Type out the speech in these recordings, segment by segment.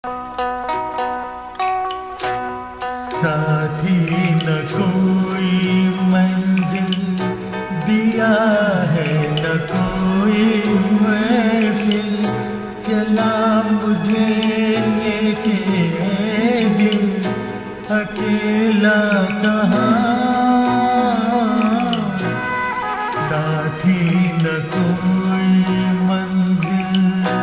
साथी न कोई मंजिल दिया है, न कोई महफिल चला मुझे लेके दिल अकेला कहाँ। साथी न कोई मंजिल।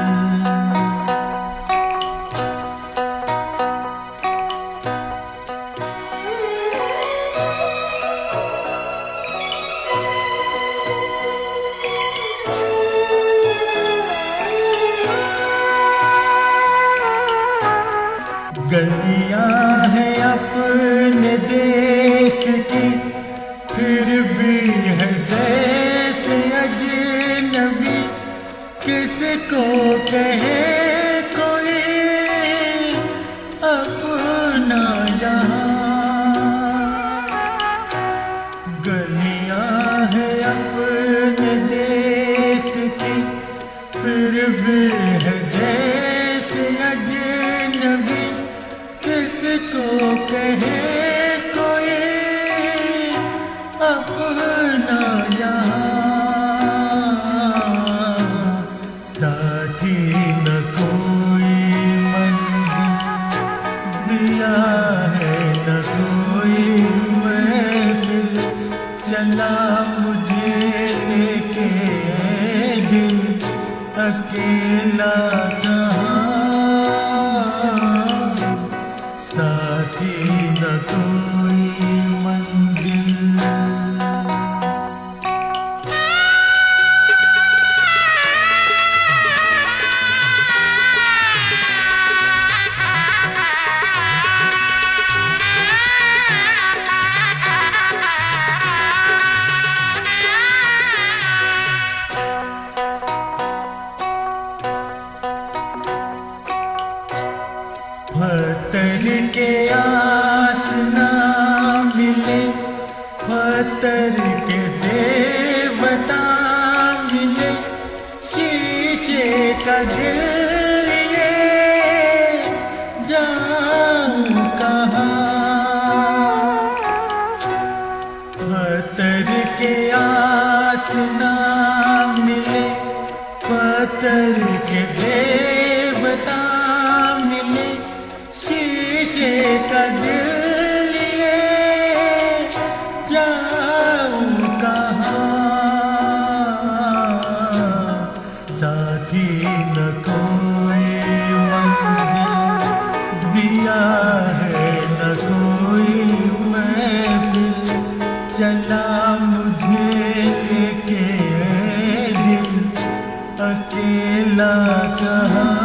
गलियां हैं अपने देश की, फिर भी है जैसे अजनबी। किसको कहे कोई अपना यहाँ। गलियां हैं अपने देश की, फिर भी है जैसे अजनबी। किसको कहे कोई अपना यहाँ। साथी न कोई मंजिल दिया है, न कोई महफिल चला मुझे लेके दिल अकेला कहाँ। साथी न कोई मंजिल। पत्थर के आस ना मिले, पत्थर के देवता मिले। शीशे का दिल ये जाऊं कहाँ। पत्थर के आस ना मिले, पत्थर के देवता मिले। शीशे का दिल ये जाऊं कहाँ। साथी न कोई मंजिल दिया है, न कोई महफिल चला मुझे लेके दिल अकेला कहाँ।